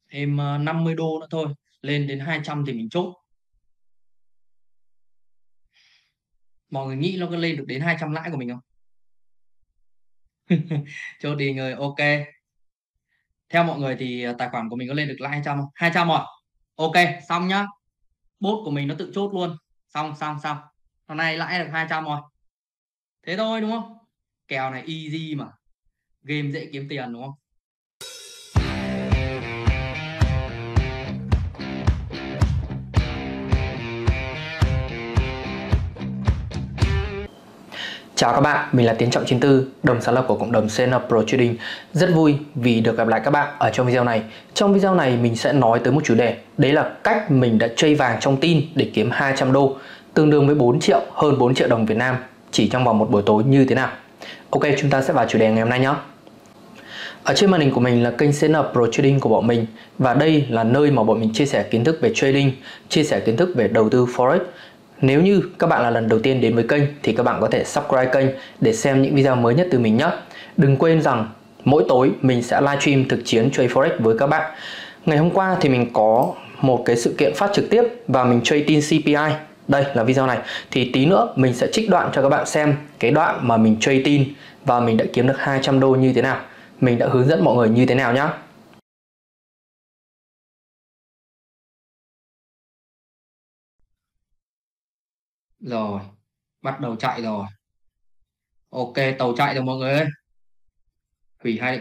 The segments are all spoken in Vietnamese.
Em 50 đô nữa thôi, lên đến 200 thì mình chốt. Mọi người nghĩ nó có lên được đến 200 lãi của mình không? Chốt đi người. Ok, theo mọi người thì tài khoản của mình có lên được lãi 200 không? 200 rồi. Ok, xong nhá. Bot của mình nó tự chốt luôn. Xong. Hôm nay lãi được 200 rồi. Thế thôi đúng không? Kèo này easy mà. Game dễ kiếm tiền đúng không? Chào các bạn, mình là Tiến Trọng 94, đồng sáng lập của cộng đồng CN Pro Trading. Rất vui vì được gặp lại các bạn ở trong video này. Trong video này mình sẽ nói tới một chủ đề, đấy là cách mình đã trade vàng trong tin để kiếm 200 đô, tương đương với 4 triệu, hơn 4 triệu đồng Việt Nam chỉ trong vòng một buổi tối như thế nào. Ok, chúng ta sẽ vào chủ đề ngày hôm nay nhé. Ở trên màn hình của mình là kênh CN Pro Trading của bọn mình, và đây là nơi mà bọn mình chia sẻ kiến thức về trading, chia sẻ kiến thức về đầu tư Forex. Nếu như các bạn là lần đầu tiên đến với kênh thì các bạn có thể subscribe kênh để xem những video mới nhất từ mình nhé. Đừng quên rằng mỗi tối mình sẽ livestream thực chiến trade Forex với các bạn. Ngày hôm qua thì mình có một cái sự kiện phát trực tiếp và mình trade tin CPI. Đây là video này. Thì tí nữa mình sẽ trích đoạn cho các bạn xem cái đoạn mà mình trade tin và mình đã kiếm được 200 đô như thế nào. Mình đã hướng dẫn mọi người như thế nào nhé. Rồi, bắt đầu chạy rồi. Ok, tàu chạy rồi mọi người ơi. Hủy hai lệnh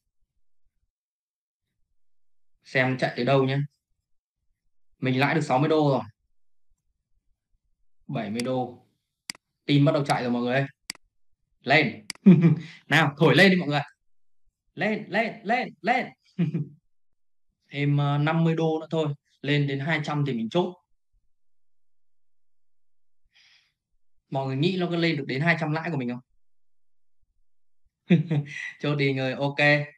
xem chạy tới đâu nhé. Mình lãi được 60 đô rồi, 70 đô. Tin bắt đầu chạy rồi mọi người ơi. Lên. Nào, thổi lên đi mọi người. Lên. Em 50 đô nữa thôi, lên đến 200 thì mình chốt. Mọi người nghĩ nó có lên được đến 200 lãi của mình không? Chốt đi người. Ok,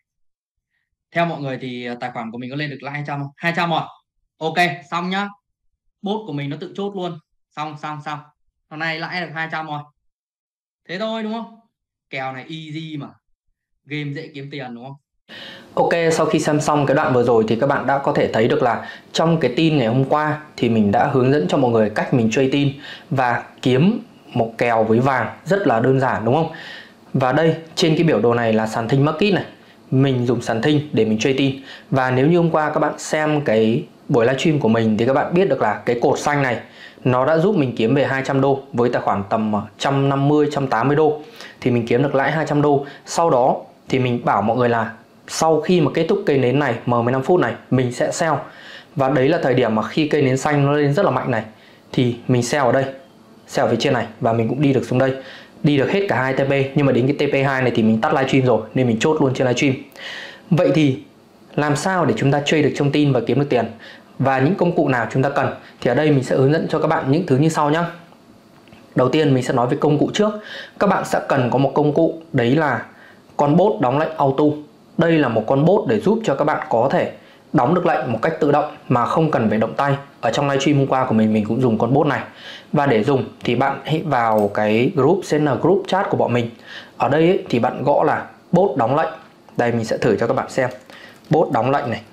theo mọi người thì tài khoản của mình có lên được lãi 200 không? 200 rồi. Ok, xong nhá. Bot của mình nó tự chốt luôn. Xong. Hôm nay lãi được 200 rồi. Thế thôi đúng không? Kèo này easy mà. Game dễ kiếm tiền đúng không? Ok, sau khi xem xong cái đoạn vừa rồi thì các bạn đã có thể thấy được là trong cái tin ngày hôm qua thì mình đã hướng dẫn cho mọi người cách mình trade tin và kiếm một kèo với vàng rất là đơn giản đúng không? Và đây trên cái biểu đồ này là sàn Thinh Market này. Mình dùng sàn Thinh để mình trade tin. Và nếu như hôm qua các bạn xem cái buổi livestream của mình thì các bạn biết được là cái cột xanh này nó đã giúp mình kiếm về 200 đô với tài khoản tầm 150 180 đô thì mình kiếm được lãi 200 đô. Sau đó thì mình bảo mọi người là sau khi mà kết thúc cây nến này M15 phút này mình sẽ sell, và đấy là thời điểm mà khi cây nến xanh nó lên rất là mạnh này thì mình sell ở đây, sell ở phía trên này, và mình cũng đi được xuống đây, đi được hết cả hai TP. Nhưng mà đến cái TP2 này thì mình tắt livestream rồi nên mình chốt luôn trên livestream. Vậy thì làm sao để chúng ta trade được trong tin và kiếm được tiền, và những công cụ nào chúng ta cần, thì ở đây mình sẽ hướng dẫn cho các bạn những thứ như sau nhé. Đầu tiên mình sẽ nói về công cụ trước. Các bạn sẽ cần có một công cụ, đấy là con bot đóng lệnh auto. Đây là một con bot để giúp cho các bạn có thể đóng được lệnh một cách tự động mà không cần phải động tay. Ở trong livestream hôm qua của mình cũng dùng con bot này. Và để dùng thì bạn hãy vào cái group CN group chat của bọn mình. Ở đây ấy, thì bạn gõ là bot đóng lệnh. Đây mình sẽ thử cho các bạn xem. Bot đóng lệnh này.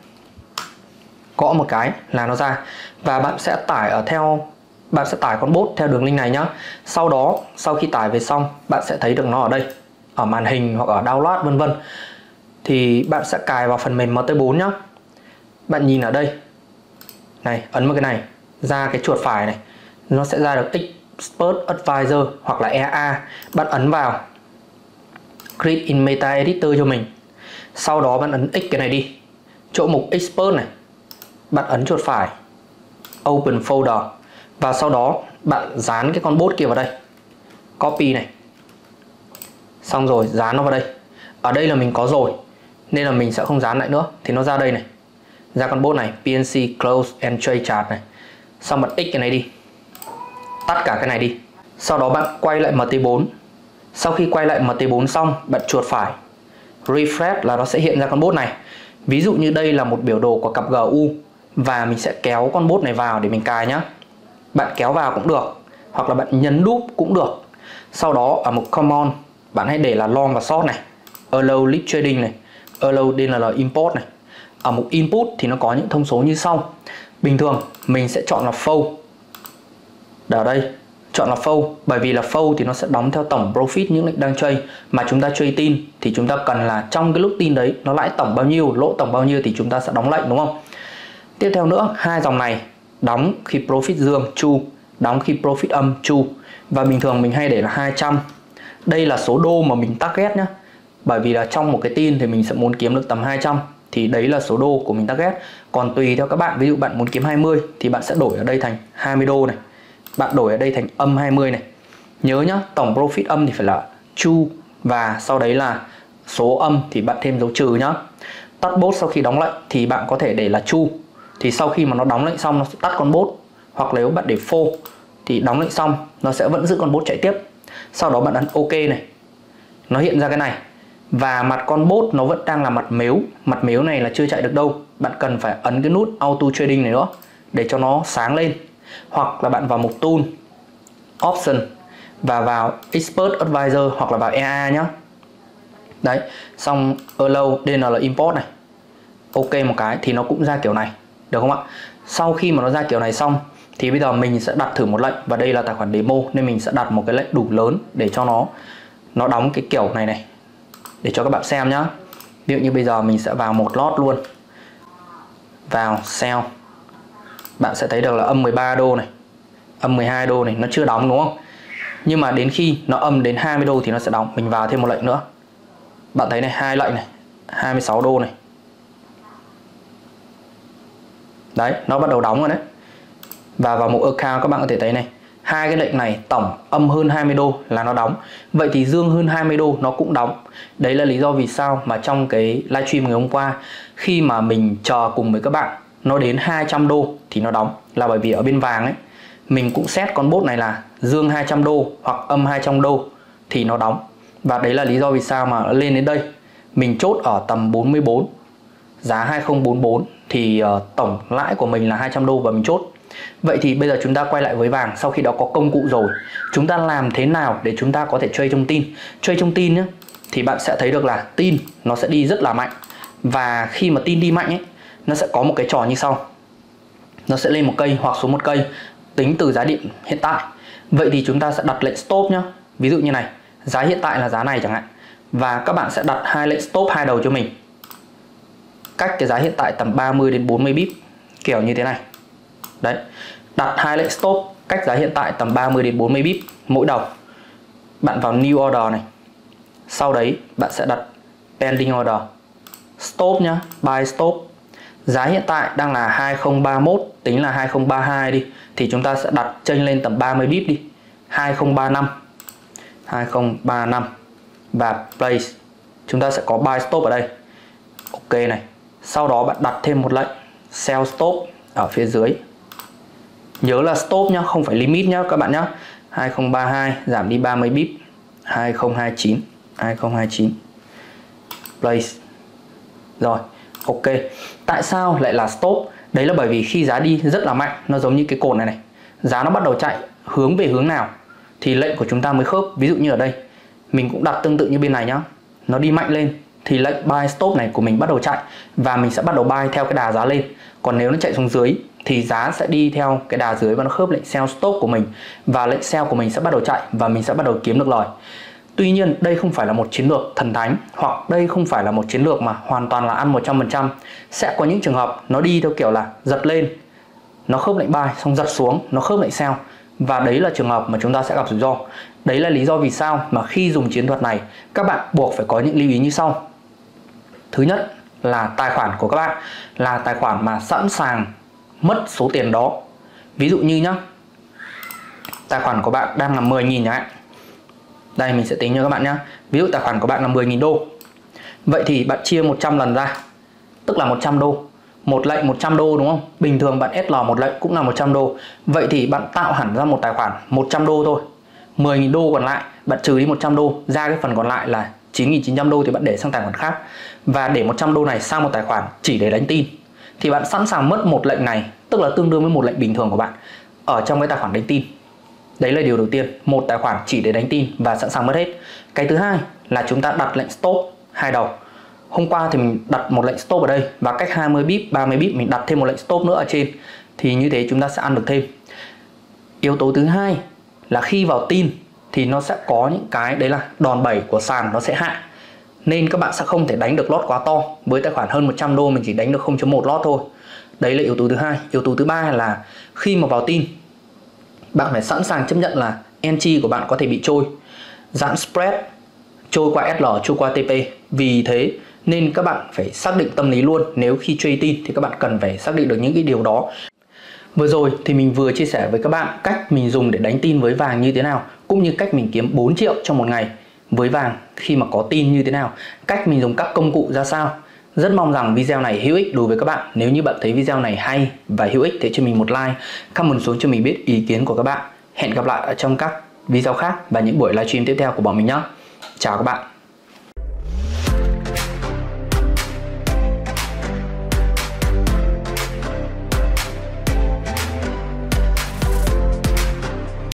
Gõ một cái là nó ra, và bạn sẽ tải con bot theo đường link này nhé. Sau đó sau khi tải về xong, bạn sẽ thấy được nó ở đây, ở màn hình hoặc ở download vân vân. Thì bạn sẽ cài vào phần mềm MT4 nhé. Bạn nhìn ở đây này, ấn vào cái này, ra cái chuột phải này, nó sẽ ra được Expert Advisor hoặc là EA. Bạn ấn vào, create in Meta Editor cho mình. Sau đó bạn ấn X cái này đi, chỗ mục Expert này, bạn ấn chuột phải, Open Folder, và sau đó bạn dán cái con bot kia vào đây, copy này, xong rồi dán nó vào đây. Ở đây là mình có rồi nên là mình sẽ không dán lại nữa, thì nó ra đây này, ra con bot này, PNC Close and Trade Chart này. Xong bạn X cái này đi, tắt cả cái này đi. Sau đó bạn quay lại MT4. Sau khi quay lại MT4 xong, bạn chuột phải, refresh là nó sẽ hiện ra con bot này. Ví dụ như đây là một biểu đồ của cặp GU và mình sẽ kéo con bot này vào để mình cài nhá. Bạn kéo vào cũng được, hoặc là bạn nhấn đúp cũng được. Sau đó ở mục common, bạn hãy để là long và short này, allow list trading này, allow DNL import này. ở mục input thì nó có những thông số như sau. Bình thường mình sẽ chọn là fold. Ở đây chọn là fold, bởi vì là fold thì nó sẽ đóng theo tổng profit những lệnh đang trade, mà chúng ta trade tin thì chúng ta cần là trong cái lúc tin đấy nó lãi tổng bao nhiêu, lỗ tổng bao nhiêu thì chúng ta sẽ đóng lệnh, đúng không? Tiếp theo nữa, hai dòng này đóng khi profit dương true, đóng khi profit âm true, và bình thường mình hay để là 200. Đây là số đô mà mình target nhé, bởi vì là trong một cái tin thì mình sẽ muốn kiếm được tầm 200, thì đấy là số đô của mình target. Còn tùy theo các bạn, ví dụ bạn muốn kiếm 20 thì bạn sẽ đổi ở đây thành 20 đô này, bạn đổi ở đây thành âm 20 này. Nhớ nhá, tổng profit âm thì phải là true, và sau đấy là số âm thì bạn thêm dấu trừ nhá. Tắt bot sau khi đóng lệnh thì bạn có thể để là true, thì sau khi mà nó đóng lệnh xong nó sẽ tắt con bot, hoặc nếu bạn để false thì đóng lệnh xong nó sẽ vẫn giữ con bot chạy tiếp. Sau đó bạn ấn OK này, nó hiện ra cái này, và mặt con bot nó vẫn đang là mặt mếu. Mặt mếu này là chưa chạy được đâu, bạn cần phải ấn cái nút auto trading này nữa để cho nó sáng lên, hoặc là bạn vào mục tool option và vào expert advisor hoặc là vào EA nhé. Đấy, xong allow DNL import này, OK một cái thì nó cũng ra kiểu này, được không ạ? Sau khi mà nó ra kiểu này xong thì bây giờ mình sẽ đặt thử một lệnh, và đây là tài khoản demo nên mình sẽ đặt một cái lệnh đủ lớn để cho nó đóng cái kiểu này này để cho các bạn xem nhá. Ví dụ như bây giờ mình sẽ vào một lot luôn, vào sell, bạn sẽ thấy được là âm 13 đô này, âm 12 đô này, nó chưa đóng đúng không? Nhưng mà đến khi nó âm đến 20 đô thì nó sẽ đóng. Mình vào thêm một lệnh nữa, bạn thấy này, hai lệnh này, 26 đô này. Đấy, nó bắt đầu đóng rồi đấy. Và vào mục account các bạn có thể thấy này, hai cái lệnh này tổng âm hơn 20 đô là nó đóng. Vậy thì dương hơn 20 đô nó cũng đóng. Đấy là lý do vì sao mà trong cái livestream ngày hôm qua, khi mà mình chờ cùng với các bạn nó đến 200 đô thì nó đóng, là bởi vì ở bên vàng ấy mình cũng set con bot này là dương 200 đô hoặc âm 200 đô thì nó đóng. Và đấy là lý do vì sao mà nó lên đến đây. Mình chốt ở tầm 44, giá 2044 thì tổng lãi của mình là 200 đô và mình chốt. Vậy thì bây giờ chúng ta quay lại với vàng. Sau khi đó có công cụ rồi, chúng ta làm thế nào để chúng ta có thể trade trong tin? Trade trong tin nhé, thì bạn sẽ thấy được là tin nó sẽ đi rất là mạnh. Và khi mà tin đi mạnh ấy, nó sẽ có một cái trò như sau. Nó sẽ lên một cây hoặc xuống một cây tính từ giá điện hiện tại. Vậy thì chúng ta sẽ đặt lệnh stop nhé. Ví dụ như này, giá hiện tại là giá này chẳng hạn, và các bạn sẽ đặt hai lệnh stop hai đầu cho mình, cách cái giá hiện tại tầm 30 đến 40 pip, kiểu như thế này. Đấy, đặt hai lệnh stop cách giá hiện tại tầm 30 đến 40 pip mỗi đầu. Bạn vào new order này, sau đấy bạn sẽ đặt pending order, stop nhá, buy stop. Giá hiện tại đang là 2031, tính là 2032 đi, thì chúng ta sẽ đặt chênh lên tầm 30 pip đi, 2035 và place. Chúng ta sẽ có buy stop ở đây. OK này. Sau đó bạn đặt thêm một lệnh sell stop ở phía dưới. Nhớ là stop nhá, không phải limit nhá các bạn nhá. 2032 giảm đi 30 pip, 2029 place. Rồi, OK. Tại sao lại là stop? Đấy là bởi vì khi giá đi rất là mạnh, nó giống như cái cột này này, giá nó bắt đầu chạy hướng về hướng nào thì lệnh của chúng ta mới khớp. Ví dụ như ở đây mình cũng đặt tương tự như bên này nhá, nó đi mạnh lên thì lệnh buy stop này của mình bắt đầu chạy, và mình sẽ bắt đầu buy theo cái đà giá lên. Còn nếu nó chạy xuống dưới thì giá sẽ đi theo cái đà dưới và nó khớp lệnh sell stop của mình, và lệnh sell của mình sẽ bắt đầu chạy và mình sẽ bắt đầu kiếm được lời. Tuy nhiên đây không phải là một chiến lược thần thánh, hoặc đây không phải là một chiến lược mà hoàn toàn là ăn 100%. Sẽ có những trường hợp nó đi theo kiểu là giật lên, nó khớp lệnh buy, xong giật xuống, nó khớp lệnh sell. Và đấy là trường hợp mà chúng ta sẽ gặp rủi ro. Đấy là lý do vì sao mà khi dùng chiến thuật này, các bạn buộc phải có những lưu ý như sau. Thứ nhất là tài khoản của các bạn là tài khoản mà sẵn sàng mất số tiền đó. Ví dụ như nhá, tài khoản của bạn đang là 10.000 chẳng hạn. Đây mình sẽ tính cho các bạn nhá. Ví dụ tài khoản của bạn là 10.000 đô. Vậy thì bạn chia 100 lần ra, tức là 100 đô. Một lệnh 100 đô đúng không? Bình thường bạn SL một lệnh cũng là 100 đô. Vậy thì bạn tạo hẳn ra một tài khoản 100 đô thôi. 10.000 đô còn lại, bạn trừ đi 100 đô, ra cái phần còn lại là 9.900 đô thì bạn để sang tài khoản khác. Và để 100 đô này sang một tài khoản chỉ để đánh tin. Thì bạn sẵn sàng mất một lệnh này, tức là tương đương với một lệnh bình thường của bạn ở trong cái tài khoản đánh tin. Đấy là điều đầu tiên, một tài khoản chỉ để đánh tin và sẵn sàng mất hết. Cái thứ hai là chúng ta đặt lệnh stop hai đầu. Hôm qua thì mình đặt một lệnh stop ở đây và cách 20 pip, 30 pip mình đặt thêm một lệnh stop nữa ở trên, thì như thế chúng ta sẽ ăn được thêm. Yếu tố thứ hai là khi vào tin thì nó sẽ có những cái đấy là đòn bẩy của sàn nó sẽ hạ, nên các bạn sẽ không thể đánh được lót quá to. Với tài khoản hơn 100 đô mình chỉ đánh được 0.1 lót thôi. Đấy là yếu tố thứ hai. Yếu tố thứ ba là khi mà vào tin, bạn phải sẵn sàng chấp nhận là entry của bạn có thể bị trôi, giãn spread, trôi qua SL, trôi qua TP. Vì thế nên các bạn phải xác định tâm lý luôn. Nếu khi trade tin thì các bạn cần phải xác định được những cái điều đó. Vừa rồi thì mình vừa chia sẻ với các bạn cách mình dùng để đánh tin với vàng như thế nào, cũng như cách mình kiếm 4 triệu trong một ngày với vàng khi mà có tin như thế nào, cách mình dùng các công cụ ra sao. Rất mong rằng video này hữu ích đối với các bạn. Nếu như bạn thấy video này hay và hữu ích thì cho mình một like, comment xuống cho mình biết ý kiến của các bạn. Hẹn gặp lại ở trong các video khác và những buổi livestream tiếp theo của bọn mình nhé. Chào các bạn.